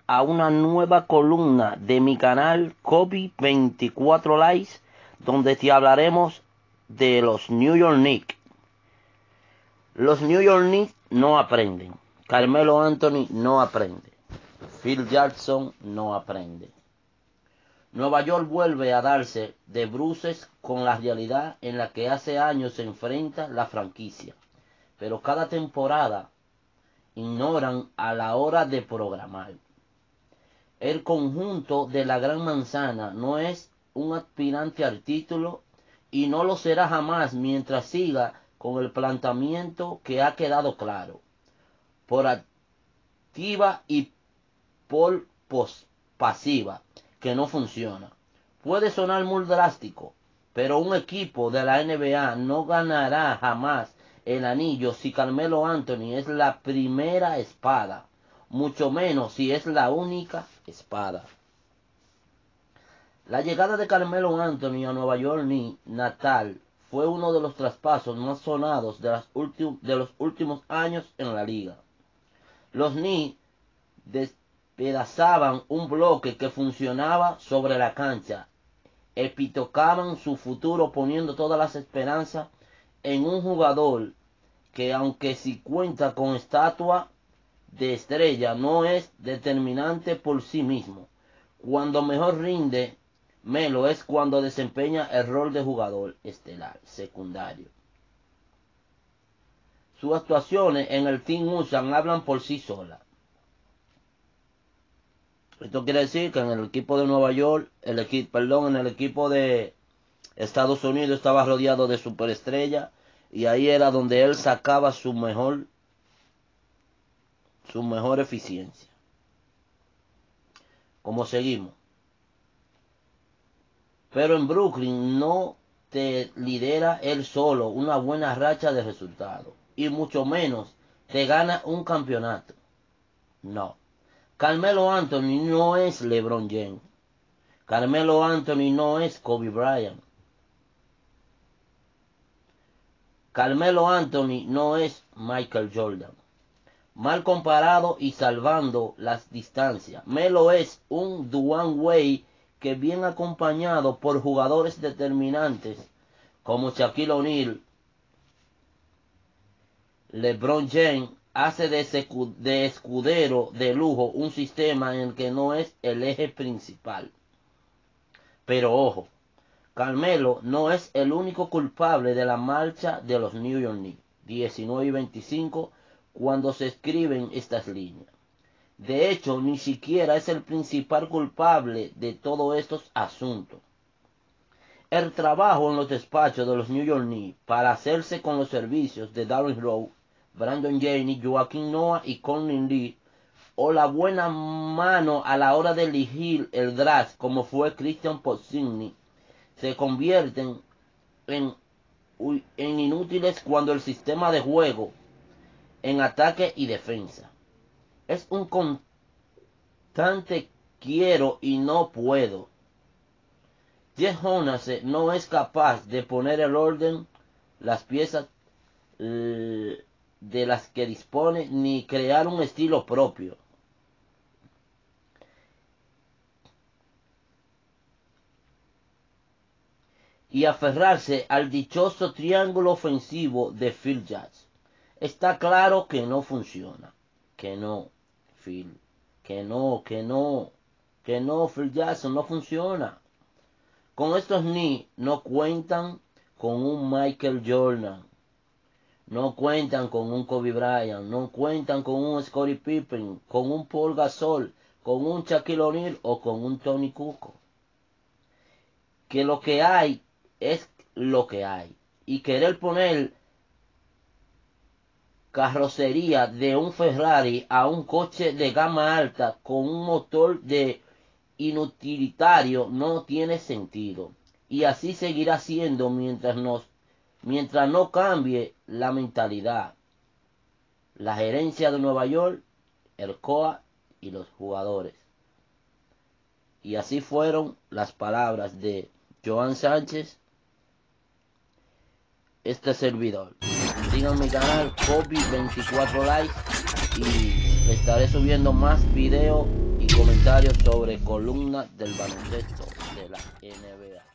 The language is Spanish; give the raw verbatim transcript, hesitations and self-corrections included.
a una nueva columna de mi canal Kobe veinticuatro Likes, donde te hablaremos de los New York Knicks. Los New York Knicks no aprenden. Carmelo Anthony no aprende. Phil Jackson no aprende. Nueva York vuelve a darse de bruces con la realidad en la que hace años se enfrenta la franquicia, pero cada temporada ignoran a la hora de programar. El conjunto de la Gran Manzana no es un aspirante al título y no lo será jamás mientras siga con el planteamiento que ha quedado claro, por activa y por pasiva, que no funciona. Puede sonar muy drástico, pero un equipo de la N B A no ganará jamás el anillo si Carmelo Anthony es la primera espada, mucho menos si es la única espada. La llegada de Carmelo Anthony a Nueva York Knicks natal fue uno de los traspasos más sonados de, las de los últimos años en la liga. Los Knicks despedazaban un bloque que funcionaba sobre la cancha, epitocaban su futuro poniendo todas las esperanzas en un jugador que, aunque sí cuenta con estatua de estrella, no es determinante por sí mismo. Cuando mejor rinde Melo es cuando desempeña el rol de jugador estelar secundario. Sus actuaciones en el Team Usan hablan por sí solas. Esto quiere decir que en el equipo de Nueva York, el equipo, perdón, en el equipo de Estados Unidos estaba rodeado de superestrellas y ahí era donde él sacaba su mejor, su mejor eficiencia. Como seguimos. Pero en Brooklyn no te lidera él solo una buena racha de resultados, y mucho menos te gana un campeonato. No. Carmelo Anthony no es LeBron James. Carmelo Anthony no es Kobe Bryant. Carmelo Anthony no es Michael Jordan. Mal comparado y salvando las distancias, Melo es un Dwyane Wade que, bien acompañado por jugadores determinantes como Shaquille O'Neal, LeBron James, hace de, de escudero de lujo un sistema en el que no es el eje principal. Pero ojo, Carmelo no es el único culpable de la marcha de los New York Knicks. diecinueve y veinticinco cuando se escriben estas líneas. De hecho, ni siquiera es el principal culpable de todos estos asuntos. El trabajo en los despachos de los New York Knicks para hacerse con los servicios de Darren Rose, Brandon Jennings, Joaquin Noah y Conley Lee, o la buena mano a la hora de elegir el draft como fue Christian Porzingis, se convierten en, en inútiles cuando el sistema de juego en ataque y defensa es un constante quiero y no puedo. Jeff Hornacek no es capaz de poner el orden, las piezas de las que dispone, ni crear un estilo propio. Y aferrarse al dichoso triángulo ofensivo de Phil Jackson. Está claro que no funciona. Que no, Phil. Que no, que no. Que no, Phil Jackson, no funciona. Con estos Knicks no cuentan con un Michael Jordan. No cuentan con un Kobe Bryant. No cuentan con un Scottie Pippen. Con un Paul Gasol. Con un Shaquille O'Neal o con un Tony Kukoc. Que lo que hay es lo que hay. Y querer poner carrocería de un Ferrari a un coche de gama alta con un motor de inutilitario no tiene sentido. Y así seguirá siendo mientras, nos, mientras no cambie la mentalidad, la gerencia de Nueva York, el C O A y los jugadores. Y así fueron las palabras de Joan Sánchez, este servidor. Sigan mi canal Kobe veinticuatro Likes y estaré subiendo más videos y comentarios sobre columnas del baloncesto de la N B A.